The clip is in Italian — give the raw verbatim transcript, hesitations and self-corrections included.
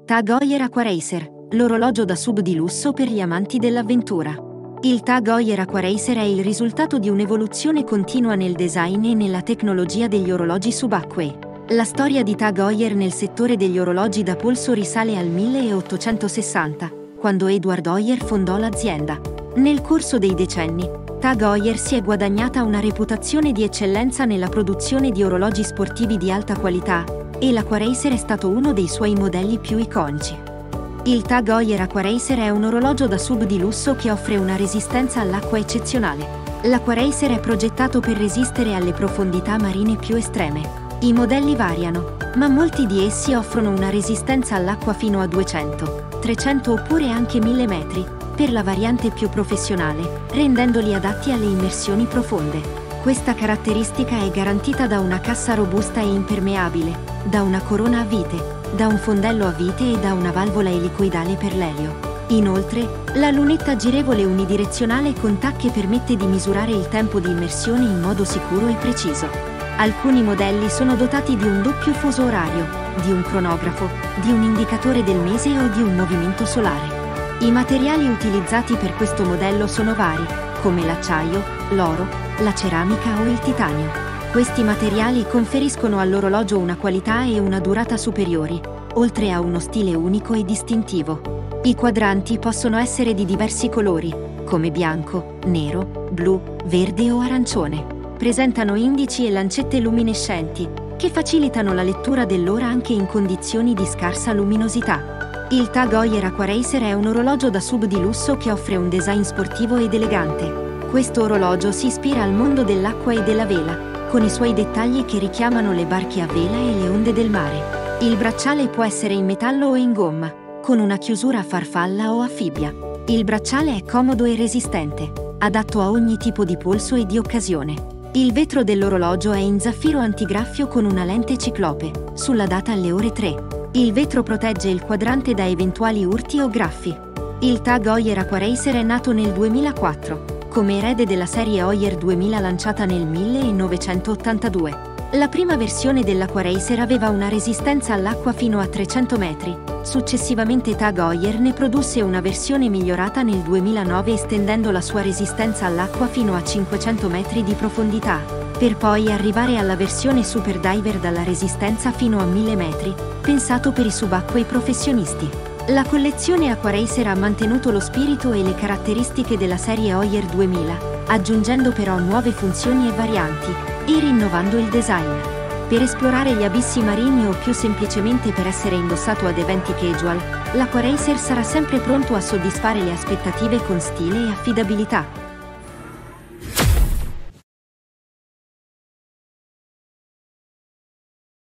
Tag Heuer Aquaracer, l'orologio da sub di lusso per gli amanti dell'avventura. Il Tag Heuer Aquaracer è il risultato di un'evoluzione continua nel design e nella tecnologia degli orologi subacquei. La storia di Tag Heuer nel settore degli orologi da polso risale al milleottocentosessanta, quando Edward Heuer fondò l'azienda. Nel corso dei decenni, Tag Heuer si è guadagnata una reputazione di eccellenza nella produzione di orologi sportivi di alta qualità, e l'Aquaracer è stato uno dei suoi modelli più iconici. Il Tag Heuer Aquaracer è un orologio da sub di lusso che offre una resistenza all'acqua eccezionale. L'Aquaracer è progettato per resistere alle profondità marine più estreme. I modelli variano, ma molti di essi offrono una resistenza all'acqua fino a duecento, trecento oppure anche mille metri, per la variante più professionale, rendendoli adatti alle immersioni profonde. Questa caratteristica è garantita da una cassa robusta e impermeabile, da una corona a vite, da un fondello a vite e da una valvola elicoidale per l'elio. Inoltre, la lunetta girevole unidirezionale con tacche permette di misurare il tempo di immersione in modo sicuro e preciso. Alcuni modelli sono dotati di un doppio fuso orario, di un cronografo, di un indicatore del mese o di un movimento solare. I materiali utilizzati per questo modello sono vari, come l'acciaio, l'oro, la ceramica o il titanio. Questi materiali conferiscono all'orologio una qualità e una durata superiori, oltre a uno stile unico e distintivo. I quadranti possono essere di diversi colori, come bianco, nero, blu, verde o arancione. Presentano indici e lancette luminescenti, che facilitano la lettura dell'ora anche in condizioni di scarsa luminosità. Il Tag Heuer Aquaracer è un orologio da sub di lusso che offre un design sportivo ed elegante. Questo orologio si ispira al mondo dell'acqua e della vela, con i suoi dettagli che richiamano le barche a vela e le onde del mare. Il bracciale può essere in metallo o in gomma, con una chiusura a farfalla o a fibbia. Il bracciale è comodo e resistente, adatto a ogni tipo di polso e di occasione. Il vetro dell'orologio è in zaffiro antigraffio con una lente ciclope, sulla data alle ore tre. Il vetro protegge il quadrante da eventuali urti o graffi. Il Tag Heuer Aquaracer è nato nel duemilaquattro, come erede della serie Heuer duemila lanciata nel millenovecentottantadue. La prima versione dell'Aquaracer aveva una resistenza all'acqua fino a trecento metri. Successivamente Tag Heuer ne produsse una versione migliorata nel duemilanove estendendo la sua resistenza all'acqua fino a cinquecento metri di profondità, per poi arrivare alla versione Super Diver dalla resistenza fino a mille metri, pensato per i subacquei professionisti. La collezione Aquaracer ha mantenuto lo spirito e le caratteristiche della serie Heuer duemila, aggiungendo però nuove funzioni e varianti, e rinnovando il design. Per esplorare gli abissi marini o più semplicemente per essere indossato ad eventi casual, l'Aquaracer sarà sempre pronto a soddisfare le aspettative con stile e affidabilità.